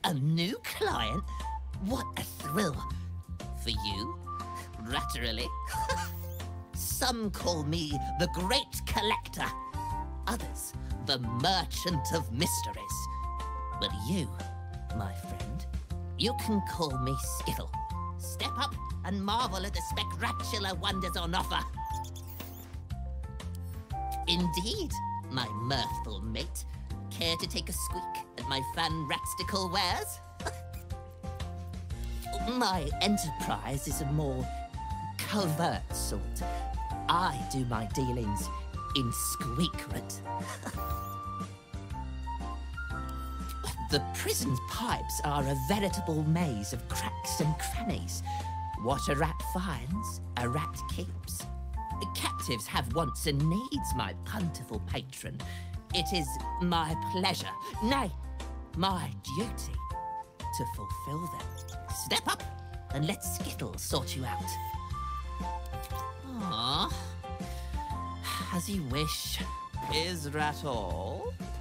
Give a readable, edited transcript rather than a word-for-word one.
A new client? What a thrill. For you, laterally. Some call me the Great Collector. Others, the Merchant of Mysteries. But you, my friend, you can call me Skittle. Step up and marvel at the spectacular wonders on offer. Indeed, my mirthful mate. Care to take a squeak at my fan-ratstical wares? My enterprise is a more covert sort. I do my dealings in squeakment. The prison's pipes are a veritable maze of cracks and crannies. What a rat finds, a rat keeps. Captives have wants and needs, my plentiful patron. It is my pleasure, nay, my duty, to fulfill them. Step up and let Skittle sort you out. Ah, as you wish. Is that all?